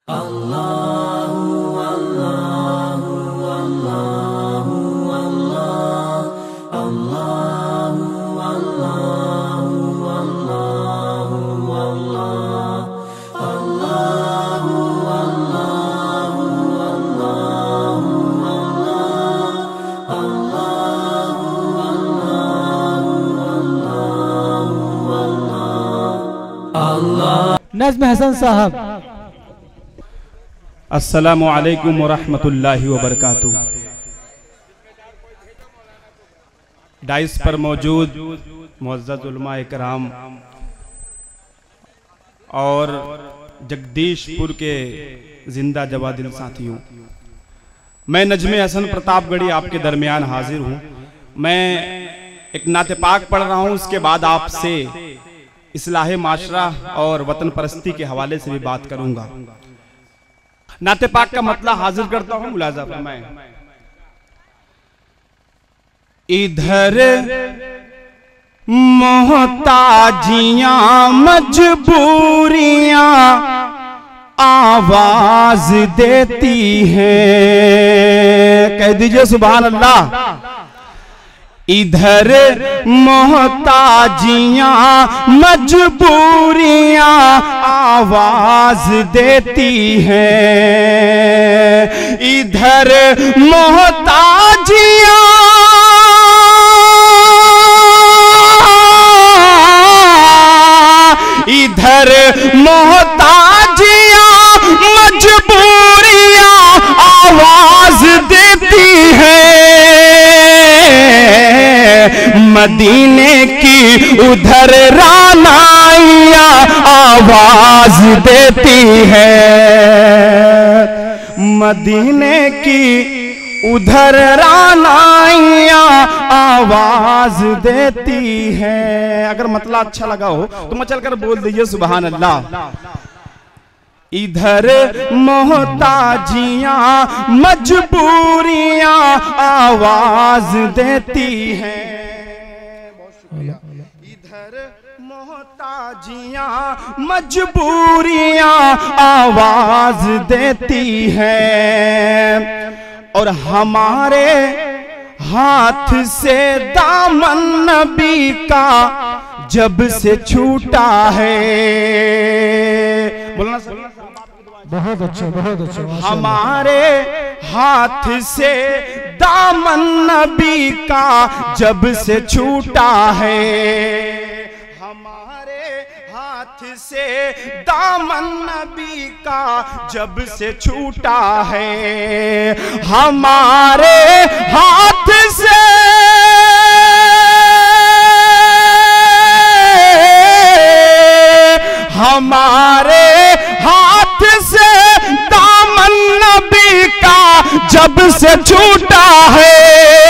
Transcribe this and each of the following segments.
नज़्म हसन साहब। अस्सलामु अलैकुम वरहमतुल्लाहि वबरकातुह। डाइस पर मौजूद मुअज़्ज़ज़ उलमाए किराम और जगदीशपुर के जिंदा जवादिल साथियों, मैं नजमे हसन प्रतापगढ़ी आपके दरमियान हाजिर हूँ। मैं एक नाते पाक पढ़ रहा हूँ, उसके बाद आपसे इस्लाहे माशरा और वतन परस्ती के हवाले से भी बात करूंगा। नाते पाक का मतलब हाजिर करता हूं, मुलाजा फरमाएं। इधर मोहताजियां मजबूरियां आवाज देती हैं, कह दीजिए सुभान अल्लाह। इधर मोहताजियां मजबूरियां आवाज देती हैं, इधर मोहताजियां इधर मोहताजियां मजबूरियां आवाज देती हैं, मदीने की उधर रानाइयां आवाज देती है, मदीने की उधर रानाइयां आवाज देती है। अगर मतलब अच्छा लगा हो तो मचल कर बोल दीजिए सुभान अल्लाह। इधर मोहताजियां मजबूरियां आवाज देती हैं, इधर मोहताजियां मजबूरियां आवाज देती हैं, और हमारे हाथ से दामन नबी का जब से छूटा है, बोलना बहुत अच्छा, बहुत अच्छा। हमारे हाथ से दामन नबी का जब से छूटा है, हमारे हाथ से दामन नबी का जब से छूटा है, हमारे हाथ से हमारे हाथ से दामन नबी का जब से छूटा है,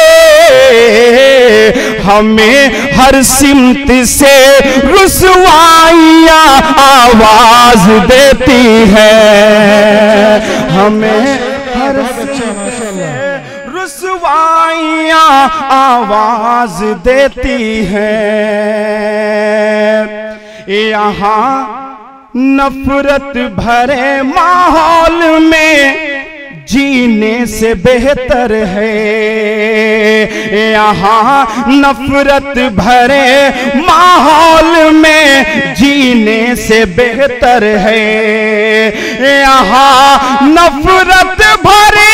हमें हर सिमत से रुसवाइयां आवाज देती है, हमें हर सिमत से रुसवाइयां आवाज देती है। यहाँ नफरत भरे माहौल में जीने से बेहतर है, यहाँ नफरत भरे माहौल में जीने से बेहतर है, यहाँ नफरत भरे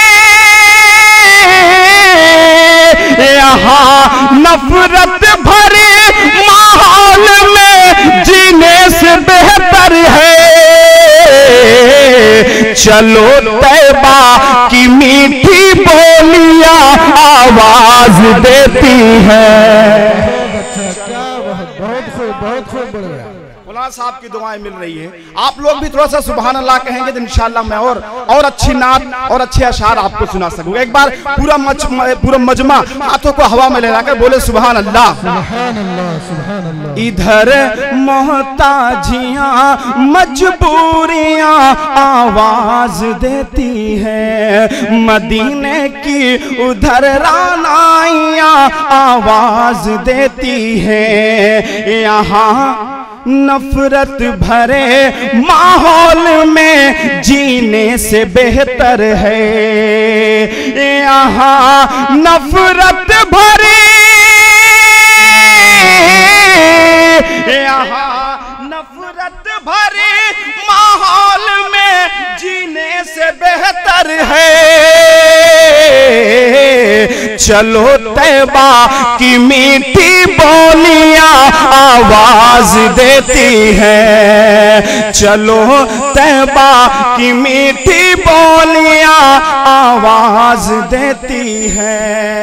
यहाँ नफरत भरे माहौल में जीने से बेहतर है, चलो तैबा की मीठी बोलियां आवाज देती है। बहुत खूब बढ़ गया। मौलाना साहब की दुआएं मिल रही है, आप लोग भी थोड़ा सा सुभान अल्लाह कहेंगे तो इंशाअल्लाह मैं और अच्छी नात और अच्छे अशार आपको सुना सकूंगा। एक बार पूरा मजमा हाथों को हवा में लहराकर बोले सुभान अल्लाह। इधर मोहताजियां मजबूरियां आवाज देती है, मदीने की उधर रानाइयां आवाज देती है, यहाँ नफरत भरे माहौल में जीने से बेहतर है। यहाँ नफरत भरी, यहाँ नफरत भरी माहौल में जीने से बेहतर है। चलो तैबा की मीठी बोलियां आवाज देती है। चलो तैबा की मीठी बोलियां आवाज देती है।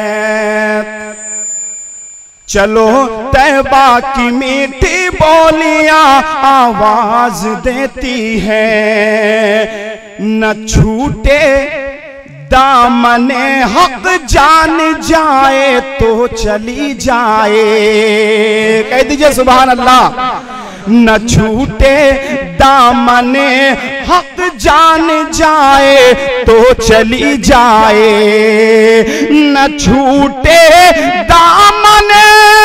चलो तैबा की मीठी बोलियां आवाज देती है। न छूटे दामने हक, जान जाए तो चली जाए। कह दीजिए सुभान अल्लाह। न छूटे दामने हक, जान जाए तो चली जाए। न छूटे दामने,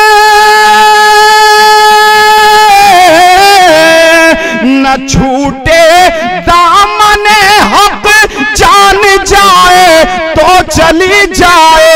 न छूटे दामने हक, जान जाए तो चली जाए।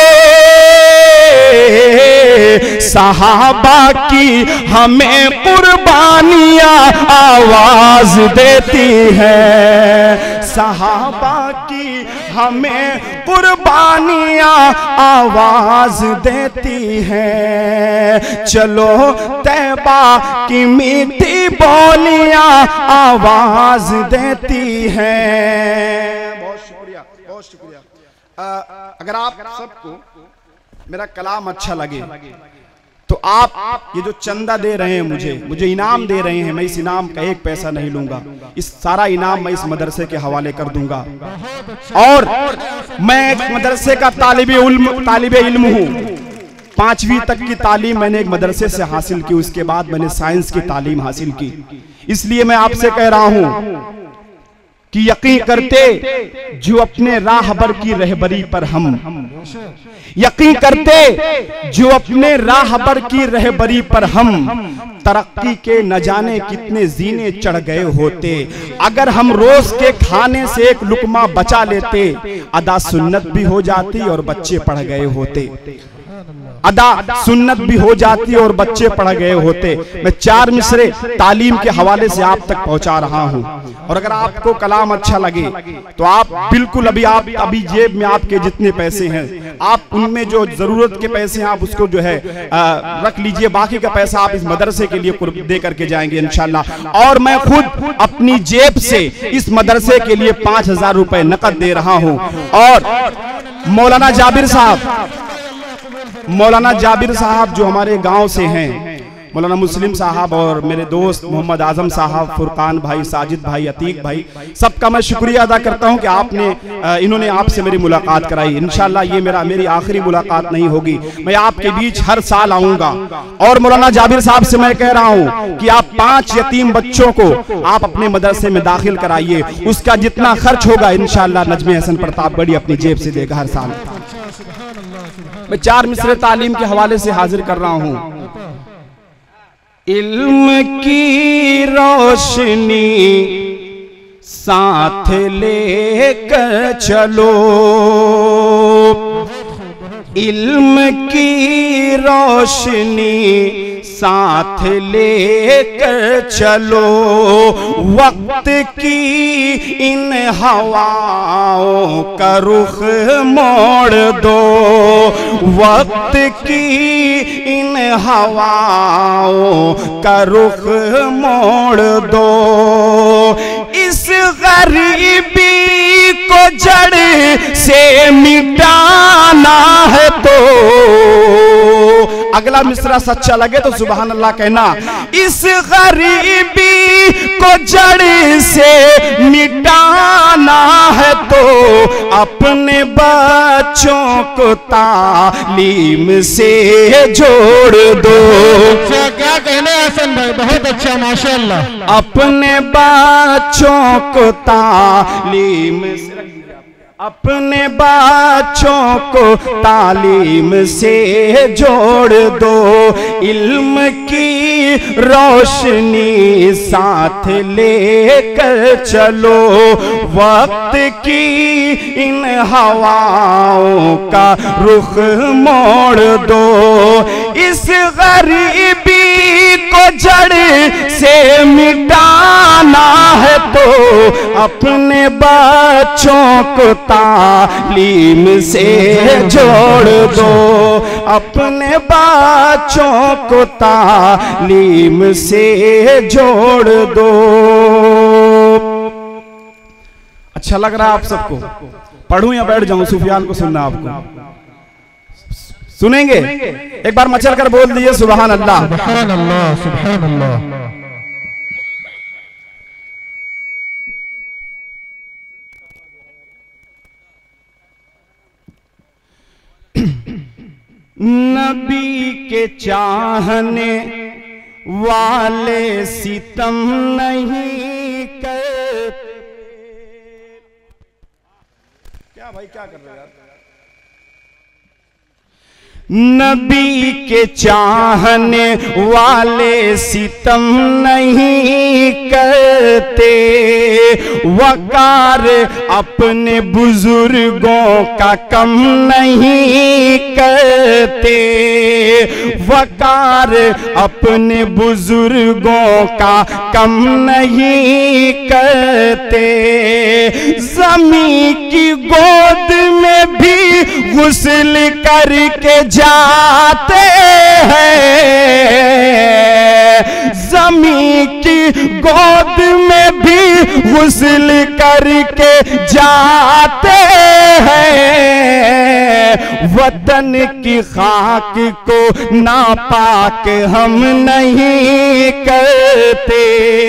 सहाबा की हमें कुर्बानियां आवाज देती है। सहाबा की हमें कुर्बानियां आवाज देती है। चलो तैबा की मीठी बोलियां आवाज देती है। बहुत शुक्रिया, बहुत शुक्रिया। अगर आप सबको मेरा कलाम अच्छा लगे तो आप ये जो चंदा दे रहे हैं, मुझे इनाम दे रहे हैं, मैं इस इनाम का एक पैसा नहीं लूंगा। इस सारा इनाम मैं इस मदरसे के हवाले कर दूंगा। और मैं एक मदरसे का तालिबे इल्म हूँ। 5वीं तक की तालीम मैंने एक मदरसे से हासिल की, उसके बाद मैंने साइंस की तालीम हासिल की। इसलिए मैं आपसे कह रहा हूँ कि यकीन करते जो अपने राहबर की रहबरी पर हम, यकीन करते जो अपने राहबर की रहबरी पर हम, तरक्की के न जाने कितने जीने चढ़ गए होते। अगर हम रोज के खाने से एक लुकमा बचा लेते, अदा सुन्नत भी हो जाती और बच्चे पढ़ गए होते। अदा सुन्नत भी हो जाती और बच्चे पढ़ गए होते। मैं 4 मिसरे तालीम के हवाले से आप तक पहुंचा रहा हूं। और अगर आपको कलाम अच्छा लगे तो आप बिल्कुल अभी जेब में आपके जितने पैसे हैं, आप उनमें जो जरूरत के पैसे हैं आप उसको जो है रख लीजिए। बाकी का पैसा आप इस मदरसे के लिए दे करके जाएंगे इंशाल्लाह। और मैं खुद अपनी जेब से इस मदरसे के लिए 5000 रुपए नकद दे रहा हूं। और मौलाना जाबिर साहब जो हमारे गांव से हैं, मौलाना मुस्लिम साहब और मेरे दोस्त मोहम्मद आजम साहब, फुरकान भाई, साजिद भाई, अतीक भाई, सबका मैं शुक्रिया अदा करता हूं कि इन्होंने आपसे मेरी मुलाकात कराई। इंशाल्लाह ये मेरी आखिरी मुलाकात नहीं होगी, मैं आपके बीच हर साल आऊंगा। और मौलाना जाबिर साहब से मैं कह रहा हूं कि आप 5 यतीम बच्चों को आप अपने मदरसे में दाखिल कराइए। उसका जितना खर्च होगा इंशाल्लाह नजमे हसन प्रतापगढ़ी अपनी जेब से देगा हर साल। मैं 4 मिसरे तालीम के हवाले से हाजिर कर रहा हूं। इल्म की रोशनी साथ लेकर चलो, इल्म की रोशनी साथ लेकर चलो। वक्त की इन हवाओं का रुख मोड़ दो, वक्त की इन हवाओं का रुख मोड़ दो। इस गरीबी को जड़ से मिटाना है तो, अगला मिसरा सच्चा लगे तो सुभान अल्लाह कहना। इस गरीबी को जड़ से मिटाना है तो अपने बच्चों को तालीम से जोड़ दो। क्या कहने हसन भाई, बहुत अच्छा माशाअल्लाह। अपने बच्चों को तालीम से अपने बच्चों को तालीम से जोड़ दो, इल्म की रोशनी साथ लेकर चलो, वक्त की इन हवाओं का रुख मोड़ दो, इस गरीबी को जड़ से मिटाना है तो अपने बच्चों को तालीम से जोड़ दो, अपने बच्चों को तालीम से जोड़ दो। अच्छा लग रहा है आप सबको? पढ़ूं या बैठ जाऊं? सुफियान को सुनना आपको? सुनेंगे? एक बार मचल कर बोल दिए सुभान अल्लाह। सुभान अल्लाह, सुभान अल्लाह। नबी के चाहने वाले सितम नहीं करते। क्या भाई क्या कर रहे हो यार? नबी के चाहने वाले सितम नहीं करते, वकार अपने बुजुर्गों का कम नहीं करते, वकार अपने बुजुर्गों का कम नहीं करते, ज़मीं की गोद में भी गुस्ल करके जाते हैं, ज़मीं की गोद में भी गुस्ल करके जाते हैं, वतन की खाक को नापाक हम नहीं करते,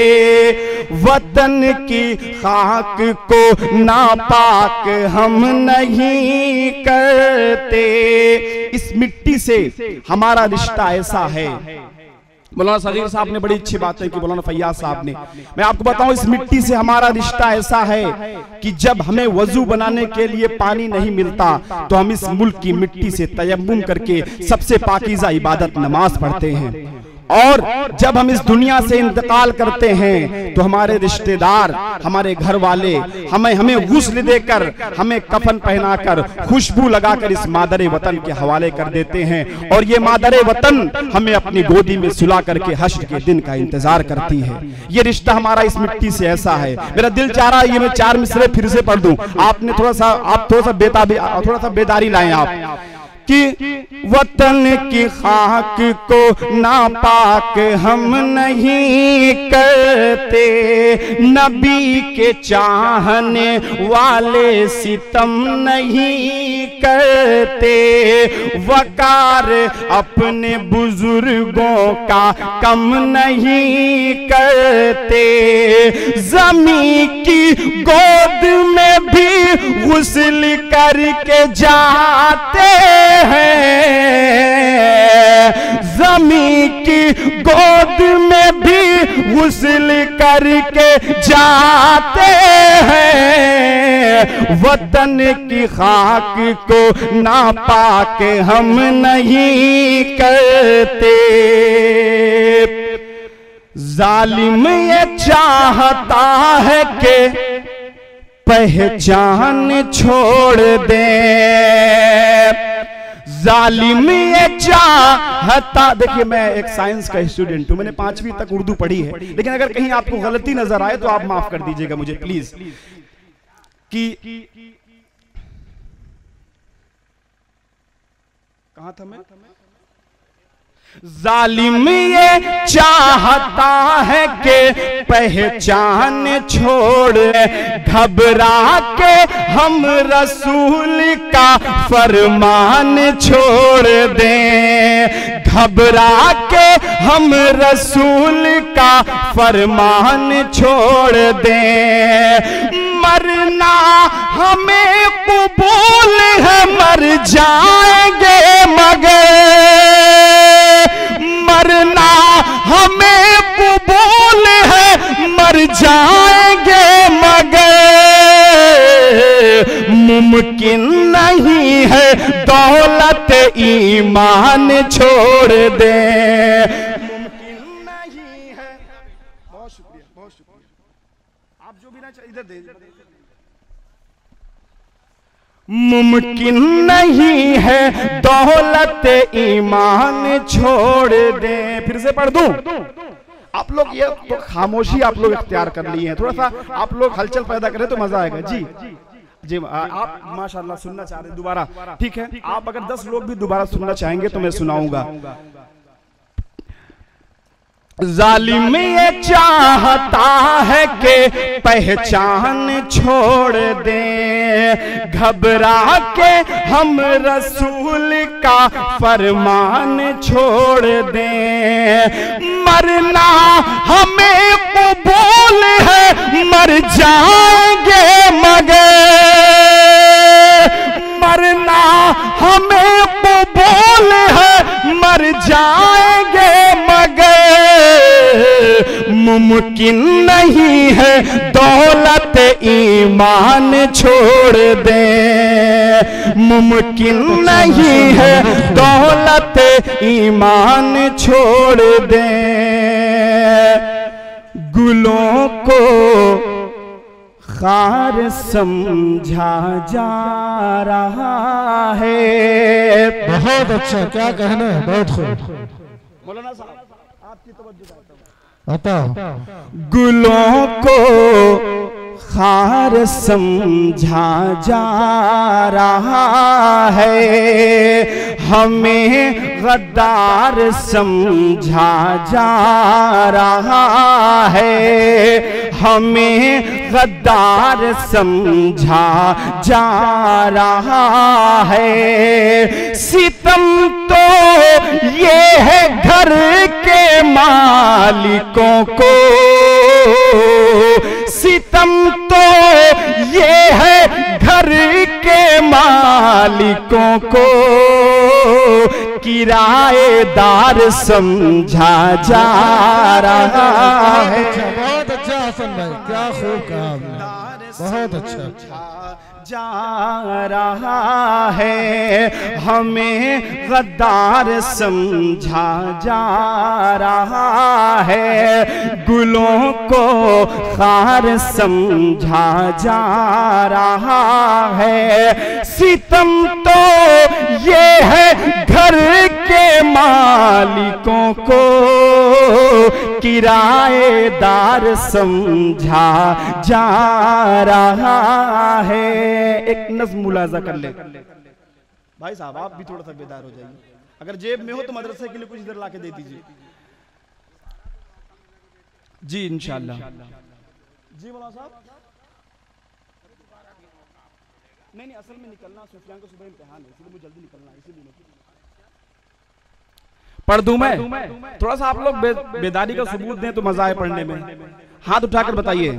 वतन की खाक को नापाक हम नहीं करते। इस मिट्टी से हमारा रिश्ता ऐसा है। मौलाना सगीर साहब ने बड़ी अच्छी बातें की, मौलाना फैयाज साहब ने। मैं आपको बताऊं, इस मिट्टी से हमारा रिश्ता ऐसा है कि जब हमें वजू बनाने के लिए पानी नहीं मिलता तो हम इस मुल्क की मिट्टी से तयम्मुम करके सबसे पाकीज़ा इबादत नमाज पढ़ते हैं, और जब हम इस दुनिया से इंतकाल करते हैं तो हमारे रिश्तेदार, हमारे घर वाले हमें गुस्ल देकर, हमें कफन पहनाकर, खुशबू लगाकर इस मादरे वतन के हवाले कर देते हैं, और ये मादरे वतन हमें अपनी गोदी में सुला करके हश्र के दिन का इंतजार करती है। ये रिश्ता हमारा इस मिट्टी से ऐसा है। मेरा दिल चाह रहा है ये मैं 4 मिसरे फिर से पढ़ दूं। आपने थोड़ा सा बेदारी लाएं आप कि वतन की खाक को नापाक हम नहीं करते, नबी के चाहने वाले सितम नहीं करते, वकार अपने बुजुर्गों का कम नहीं करते, ज़मीं की गोद में भी गुस्ल करके जाते हैं, ज़मीं की गोद में भी गुस्ल करके जाते हैं, वतन की खाक को नापाक हम नहीं करते। जालिम ये चाहता है कि पहचान छोड़ दे, जालिम ये चाहता। देखिए मैं एक साइंस का स्टूडेंट हूं, मैंने 5वीं तक उर्दू पढ़ी है, लेकिन अगर कहीं आपको गलती नजर आए तो आप माफ कर दीजिएगा मुझे प्लीज। कि कहां था मैं? जालिम ये चाहता है कि पहचान छोड़, घबरा के हम रसूल का फरमान छोड़ दें, घबरा के हम रसूल का फरमान छोड़ दें, मरना हमें कबूल है मर जाएंगे मगर, मरना हमें कबूल है मर जाएंगे मगर, मुमकिन नहीं है दौलत ईमान छोड़ दे। मुमकिन नहीं है। बहुत शुक्रिया, बहुत शुक्रिया। आप जो भी ना इधर दे। मुमकिन नहीं है दौलत ईमान छोड़ दे। फिर से पढ़ दूं? आप लोग ये तो खामोशी आप लोग इख्तियार कर लिए हैं, थोड़ा सा आप लोग हलचल पैदा करें तो मजा आएगा। जी जी, आप माशाल्लाह सुनना चाह रहे हैं दोबारा, ठीक है। आप अगर 10 लोग भी दोबारा सुनना चाहेंगे तो मैं सुनाऊंगा। जालिम ये चाहता है कि पहचान छोड़ दे, घबरा के हम रसूल का फरमान छोड़ दे। मरना हमें कबूल है, मर जाएंगे मगर, मरना हमें कबूल है, मर जाएंगे मगर मुमकिन नहीं है दौलत ईमान छोड़ दे। मुमकिन नहीं है दौलत ईमान छोड़ दे। गुलों को खार समझा जा रहा है। बहुत अच्छा, क्या कहना है, बहुत खूब। मौलाना साहब आपकी तवज्जो गुलों को खार समझा जा रहा है, हमें गद्दार समझा जा रहा है, हमें गद्दार समझा जा रहा है। सितम तो ये है घर के मालिकों को, सितम तो ये है घर के मालिकों को, किराएदार समझा जा रहा है। बहुत अच्छा हसन भाई, क्या खूब कहा आपने, बहुत अच्छा जा रहा है, हमें गद्दार समझा जा रहा है। गुलों को खार समझा जा रहा है। सितम तो ये है घर के मालिकों को, किराएदार समझा जा रहा है। एक नज़्म मुलाजा कर ले भाई साहब, आप भी थोड़ा सा बेदार हो जाइए। अगर जेब में हो तो मदरसे के लिए कुछ इधर लाके दे दीजिए। जी इंशाल्लाह। जी मौलाना साहब, नहीं असल में निकलना सुफियान को सुबह इम्तिहान है, इसलिए मुझे जल्दी निकलना है, इसीलिए पढ़ दूं मैं? थोड़ा सा आप लोग बेदारी का सबूत दें तो मजा आए पढ़ने में। हाथ उठाकर बताइए।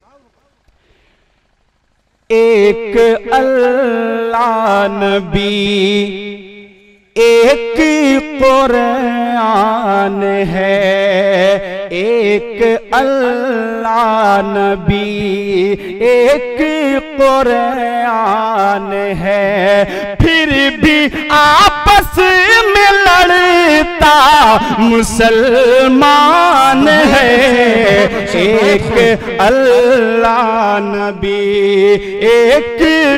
एक अल्लाह नबी, एक कुरान है, एक अल्लाह नबी, एक कुरान है, फिर भी आपस में लड़ता मुसलमान है। एक अल्लाह नबी, एक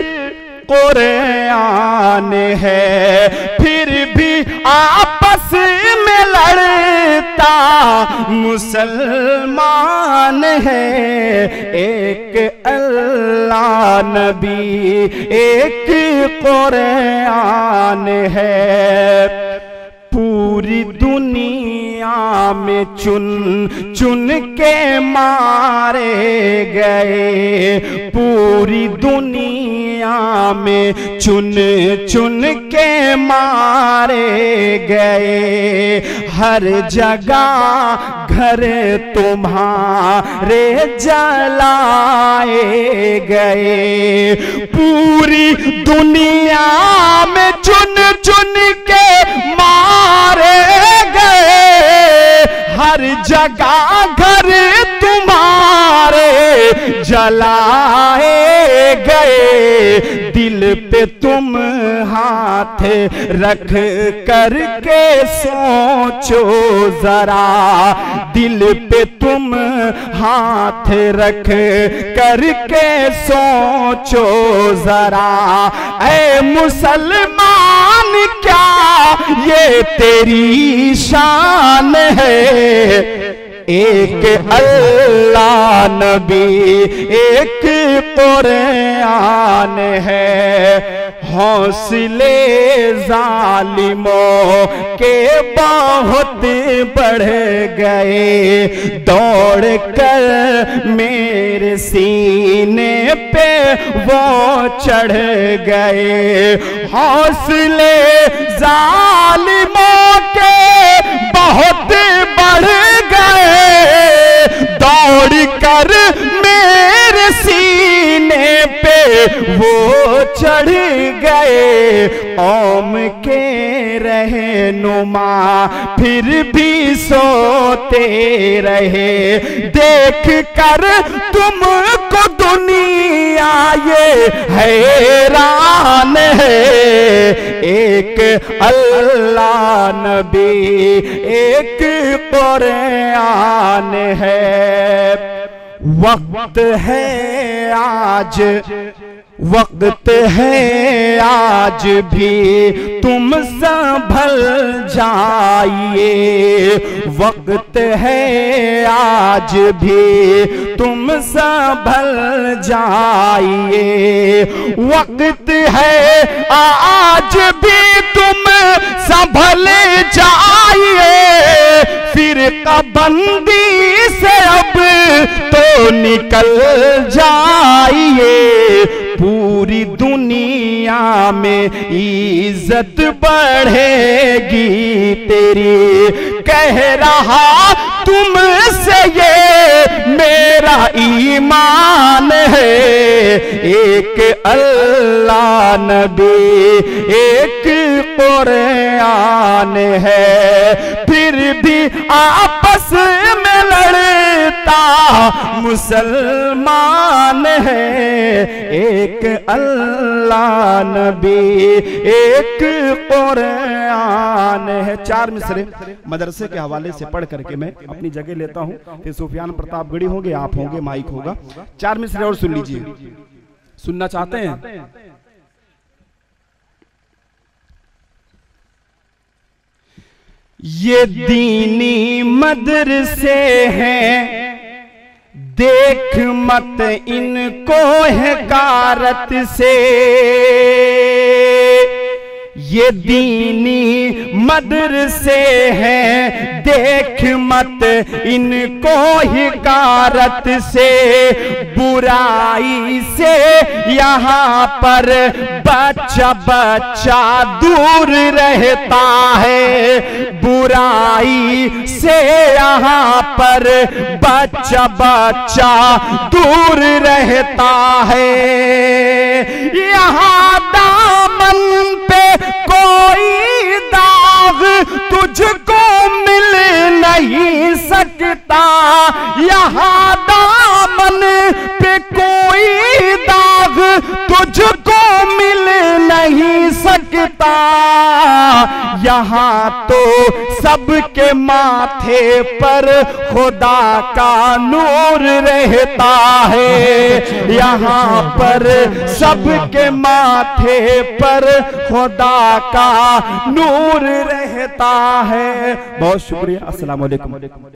कुरान है, फिर भी आपस में लड़ता मुसलमान है। एक अल्लाह नबी, एक कुरान है, पूरी दुनिया में चुन चुन के मारे गए, पूरी दुनिया में चुन चुन के मारे गए, हर जगह घर तुम्हारे जलाए गए, पूरी दुनिया में चुन चुन के मारे गए, हर जगह घर तुम्हारे जलाए गए। दिल पे तुम हाथ रख करके सोचो जरा, दिल पे तुम हाथ रख करके सोचो जरा। ऐ मुसलमान क्या ये तेरी शान है, एक अल्लाह नबी एक कुरान है। हौसले जालिमों के बहुत बढ़ गए, दौड़ कर मेरे सीने पे वो चढ़ गए। हौसले जालिमों के बहुत बढ़ गए, दौड़ कर मेरे सीने पे वो चढ़ गए। कौम के रहनुमा फिर भी सोते रहे, देख कर तुमको दुनिया ये हैरान है। एक अल्लाह नबी एक कुरान है। वक्त है आज, वक्त है आज भी तुम संभल जाइए, वक्त है आज भी तुम संभल जाइए। वक्त है आज भी तुम संभल जाइए, फिर बंदी से अब तो निकल जाइए। पूरी दुनिया में इज्जत बढ़ेगी तेरी, कह रहा तुमसे ये मेरा ईमान है। एक अल्लाह नबी एक कुरान है, फिर भी आपस में लड़ता मुसलमान है। एक अल्लाह नबी एक कुरान है। 4 मिसरे मदरसे के हवाले से पढ़ करके मैं अपनी जगह लेता हूं, फिर सुफियान प्रतापगढ़ी होंगे, आप होंगे, माइक होगा। 4 मिसरे और सुन लीजिए, सुनना चाहते हैं? ये दीनी मदरसे हैं, देख मत इनको हकारत से। ये दीनी मदरसे हैं, देख मत इनको हिकारत से। बुराई से यहाँ पर बच्चा बच्चा दूर रहता है, बुराई से यहाँ पर बच्चा बच्चा दूर रहता है। यहाँ दामन पे कोई दाग तुझको मिल नहीं सकता, यहाँ दामन पे कोई दाग तुझको मिल नहीं सकता। यहाँ तो सबके माथे पर खुदा का नूर रहता है, यहाँ पर सबके माथे पर खुदा का नूर रहता है। बहुत शुक्रिया। अस्सलाम वालेकुम।